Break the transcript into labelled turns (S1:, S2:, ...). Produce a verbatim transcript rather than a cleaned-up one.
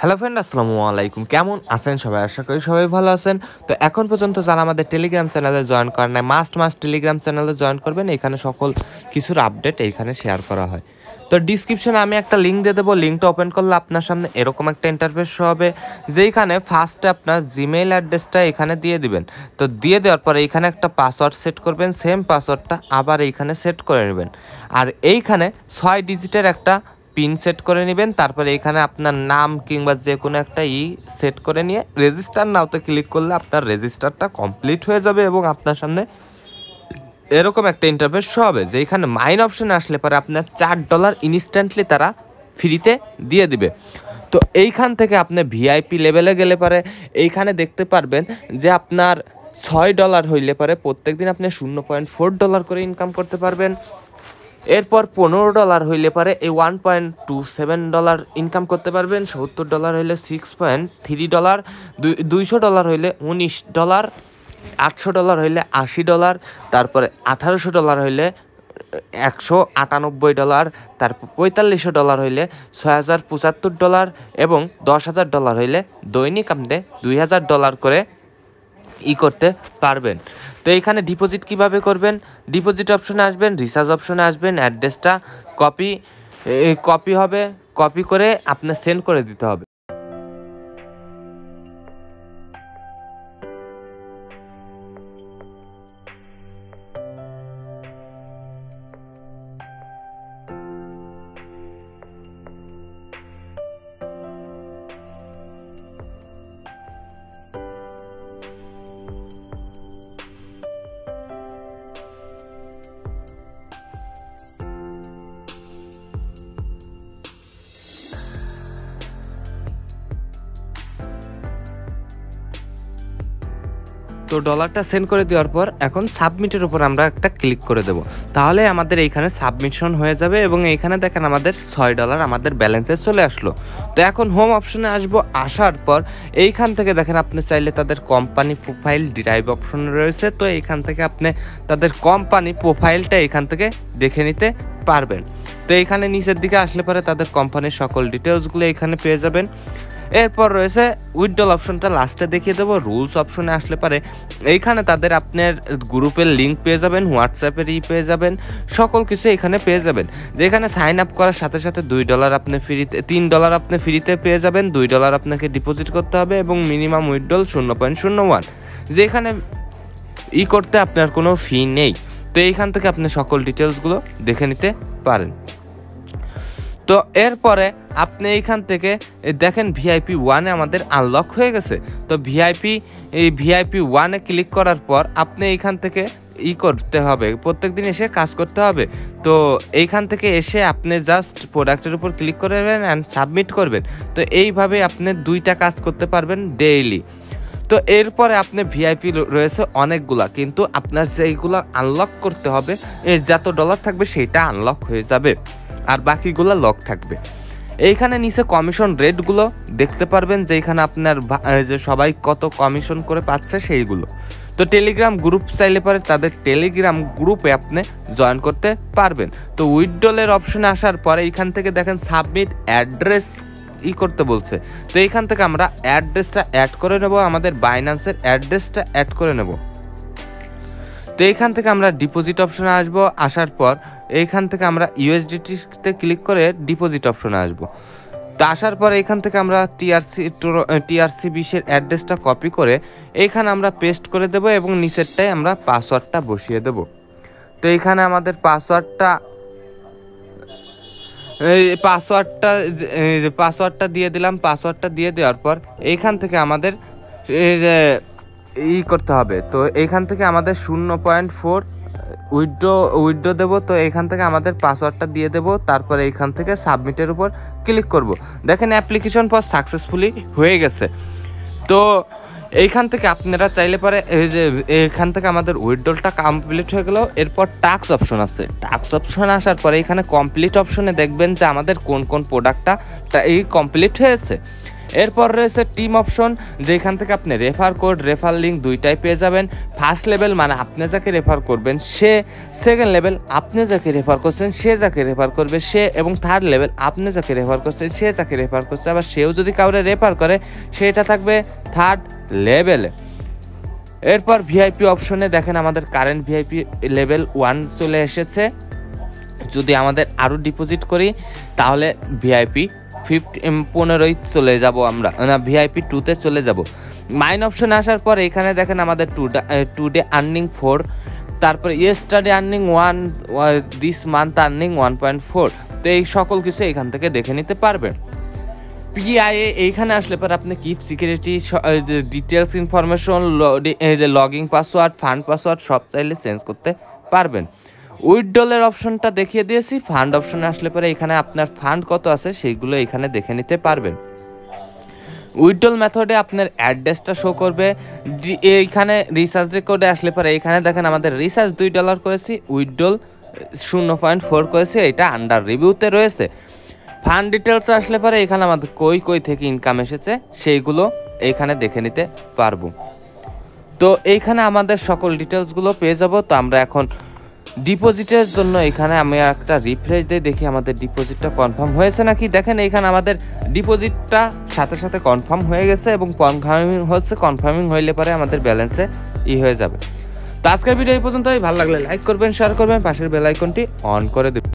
S1: Hello friend, আসসালামু আলাইকুম। কেমন আছেন সবাই? আশা করি সবাই ভালো আছেন। তো এখন পর্যন্ত যারা আমাদের টেলিগ্রাম চ্যানেলে জয়েন করেন নাই, মাস্ট মাস্ট টেলিগ্রাম চ্যানেলে জয়েন করবেন। এখানে সকল কিছুর আপডেট এইখানে শেয়ার করা হয়। তো ডিসক্রিপশনে আমি একটা লিঙ্ক দিয়ে দেবো। লিঙ্কটা ওপেন করলে আপনার সামনে এরকম একটা ইন্টারফেস হবে, যেইখানে ফার্স্টে আপনার জিমেইল অ্যাড্রেসটা এখানে দিয়ে দিবেন। তো দিয়ে দেওয়ার পরে এইখানে একটা পাসওয়ার্ড সেট করবেন, সেম পাসওয়ার্ডটা আবার এইখানে সেট করে নেবেন। আর এইখানে ছয় ডিজিটের একটা পিন সেট করে নেবেন। তারপরে এখানে আপনার নাম কিংবা যে কোনো একটা ই সেট করে নিয়ে রেজিস্টার নাওতে ক্লিক করলে আপনার রেজিস্টারটা কমপ্লিট হয়ে যাবে এবং আপনার সামনে এরকম একটা ইন্টারফেস হবে, যে এখানে মাইন অপশনে আসলে পরে আপনার চার ডলার ইনস্ট্যান্টলি তারা ফ্রিতে দিয়ে দিবে। তো এইখান থেকে আপনি ভিআইপি লেভেলে গেলে পরে এইখানে দেখতে পারবেন যে আপনার ছয় ডলার হইলে পরে প্রত্যেক দিন আপনি শূন্য পয়েন্ট ফোর ডলার করে ইনকাম করতে পারবেন। এরপর পনেরো ডলার হইলে পরে এই one point two seven dollar income করতে পারবেন। সত্তর ডলার হইলে সিক্স পয়েন্ট থ্রি ডলার, দুইশো ডলার হইলে উনিশ ডলার, আটশো ডলার হইলে আশি ডলার, তারপরে আঠারোশো ডলার হইলে একশো আটানব্বই ডলার, তারপর পঁয়তাল্লিশশো ডলার হইলে ছয় হাজার পঁচাত্তর ডলার এবং দশ হাজার ডলার হইলে দৈনিক আপনি দুই হাজার ডলার করে ই করতে পারবেন। তো এইখানে ডিপোজিট কিভাবে করবেন? ডিপোজিট অপশনে আসবেন, রিচার্জ অপশনে আসবেন, অ্যাড্রেসটা কপি কপি হবে, কপি করে আপনার সেন্ড করে দিতে হবে। তো ডলারটা সেন্ড করে দেওয়ার পর এখন সাবমিটের উপর আমরা একটা ক্লিক করে দেব, তাহলে আমাদের এইখানে সাবমিশন হয়ে যাবে এবং এইখানে দেখেন আমাদের ছয় ডলার আমাদের ব্যালেন্সে চলে আসলো। তো এখন হোম অপশনে আসবো। আসার পর এইখান থেকে দেখেন আপনি চাইলে তাদের কোম্পানি প্রোফাইল ডিরাইভ অপশন রয়েছে, তো এইখান থেকে আপনি তাদের কোম্পানি প্রোফাইলটা এইখান থেকে দেখে নিতে পারবেন। তো এইখানে নিচের দিকে আসলে পরে তাদের কোম্পানির সকল ডিটেলসগুলো এখানে পেয়ে যাবেন। এরপর রয়েছে উইথড্রল অপশনটা লাস্টে দেখিয়ে দেবো। রুলস অপশনে আসলে পারে এইখানে তাদের আপনার গ্রুপের লিঙ্ক পেয়ে যাবেন, হোয়াটসঅ্যাপের ই পেয়ে যাবেন, সকল কিছু এখানে পেয়ে যাবেন। যেখানে সাইন আপ করার সাথে সাথে দুই ডলার আপনি ফ্রিতে তিন ডলার আপনি ফ্রিতে পেয়ে যাবেন। দুই ডলার আপনাকে ডিপোজিট করতে হবে এবং মিনিমাম উইথড্রল শূন্য পয়েন্ট শূন্য ওয়ান, যেখানে ই করতে আপনার কোনো ফি নেই। তো এইখান থেকে আপনি সকল ডিটেলসগুলো দেখে নিতে পারেন। তো এরপরে আপনি এইখান থেকে দেখেন ভিআইপি ওয়ানে আমাদের আনলক হয়ে গেছে। তো ভিআইপি এই ভিআইপি ওয়ানে ক্লিক করার পর আপনি এইখান থেকে ই করতে হবে, প্রত্যেক দিন এসে কাজ করতে হবে। তো এইখান থেকে এসে আপনি জাস্ট প্রোডাক্টের উপর ক্লিক করবেন অ্যান্ড সাবমিট করবেন। তো এইভাবে আপনি দুইটা কাজ করতে পারবেন ডেইলি। তো এরপরে আপনি ভিআইপি রয়েছে অনেকগুলা, কিন্তু আপনার সেইগুলো আনলক করতে হবে। যত ডলার থাকবে সেইটা আনলক হয়ে যাবে আর বাকিগুলো লক থাকবে। এইখানে নিচে কমিশন রেটগুলো দেখতে পারবেন, যেখানে আপনার যে সবাই কত কমিশন করে পাচ্ছে সেইগুলো। তো টেলিগ্রাম গ্রুপ চাইলে পরে তাদের টেলিগ্রাম গ্রুপে আপনি জয়েন করতে পারবেন। তো উইথড্রলের অপশনে আসার পরে এইখান থেকে দেখেন সাবমিট অ্যাড্রেস ই করতে বলছে। তো এইখান থেকে আমরা অ্যাড্রেসটা অ্যাড করে নেব, আমাদের বাইন্যান্সের অ্যাড্রেসটা অ্যাড করে নেব। তো এইখান থেকে আমরা ডিপোজিট অপশনে আসবো। আসার পর এইখান থেকে আমরা ইউএসডিটি-তে ক্লিক করে ডিপোজিট অপশনে আসবো। তো আসার পর এইখান থেকে আমরা টিআরসি টিআরসি বিশের অ্যাড্রেসটা কপি করে এইখানে আমরা পেস্ট করে দেব এবং নিচেরটাই আমরা পাসওয়ার্ডটা বসিয়ে দেব। তো এইখানে আমাদের পাসওয়ার্ডটা এই পাসওয়ার্ডটা যে পাসওয়ার্ডটা দিয়ে দিলাম। পাসওয়ার্ডটা দিয়ে দেওয়ার পর এইখান থেকে আমাদের এই যে ই করতে হবে। তো এইখান থেকে আমাদের শূন্য পয়েন্ট ফোর উইথড্র উইথড্র দেবো। তো এইখান থেকে আমাদের পাসওয়ার্ডটা দিয়ে দেবো, তারপরে এইখান থেকে সাবমিটের উপর ক্লিক করব। দেখেন অ্যাপ্লিকেশন পর সাকসেসফুলি হয়ে গেছে। তো এইখান থেকে আপনারা চাইলে পরে এই যে এইখান থেকে আমাদের উইথড্রলটা কমপ্লিট হয়ে গেল। এরপর টাস্ক অপশন আছে। টাস্ক অপশন আসার পরে এখানে কমপ্লিট অপশনে দেখবেন যে আমাদের কোন কোন প্রোডাক্টটা এই কমপ্লিট হয়েছে। এরপর রয়েছে টিম অপশন, যেখান থেকে আপনি রেফার কোড, রেফার লিঙ্ক দুইটাই পেয়ে যাবেন। ফার্স্ট লেভেল মানে আপনি যাকে রেফার করবেন সে, সেকেন্ড লেভেল আপনি যাকে রেফার করছেন সে যাকে রেফার করবে সে, এবং থার্ড লেভেল আপনি যাকে রেফার করছেন সে যাকে রেফার করছে, আবার সেও যদি কাউরে রেফার করে সেটা থাকবে থার্ড লেভেলে। এরপর ভিআইপি অপশনে দেখেন আমাদের কারেন্ট ভিআইপি লেভেল ওয়ান চলে এসেছে। যদি আমাদের আরও ডিপোজিট করি তাহলে ভিআইপি ফিফটি পনেরোই চলে যাব আমরা, না ভিআইপি টুতে চলে যাব। মাইন অপশনে আসার পর এখানে দেখেন আমাদের to today earning four, তারপরে yesterday earning one, this month earning one point four. তো এই সকল কিছু এখান থেকে দেখে নিতে পারবেন। পিআইএ এইখানে আসলে পর আপনি keep security, details information, login password, fund password সব চাইলে চেঞ্জ করতে পারবেন। উইথড্রলের অপশনটা দেখিয়ে দিয়েছি। ফান্ড অপশনে আসলে পরে এখানে আপনার ফান্ড কত আছে সেইগুলো এখানে দেখে নিতে পারবেন। উইথড্রল মেথডে আপনার অ্যাড্রেসটা শো করবে। এইখানে রিচার্জ রেকর্ডে আসলে পরে এখানে দেখেন আমাদের রিচার্জ দুই ডলার করেছি, উইথড্রল শূন্য পয়েন্ট ফোর করেছি, এটা আন্ডার রিভিউতে রয়েছে। ফান্ড ডিটেলস আসলে পরে এখানে আমাদের কই কই থেকে ইনকাম এসেছে সেইগুলো এইখানে দেখে নিতে পারবো। তো এইখানে আমাদের সকল ডিটেলসগুলো পেয়ে যাব। তো আমরা এখন ডিপোজিটের জন্য এখানে আমি একটা রিফ্রেশ দিয়ে দেখি আমাদের ডিপোজিটটা কনফার্ম হয়েছে নাকি। দেখেন এইখানে আমাদের ডিপোজিটটা সাথে সাথে কনফার্ম হয়ে গেছে এবং কনফার্মিং হচ্ছে, কনফার্মিং হইলে পরে আমাদের ব্যালেন্সে ই হয়ে যাবে। তো আজকের ভিডিও এই পর্যন্তই। ভালো লাগলে লাইক করবেন, শেয়ার করবেন, পাশের বেল আইকনটি অন করে দেবেন।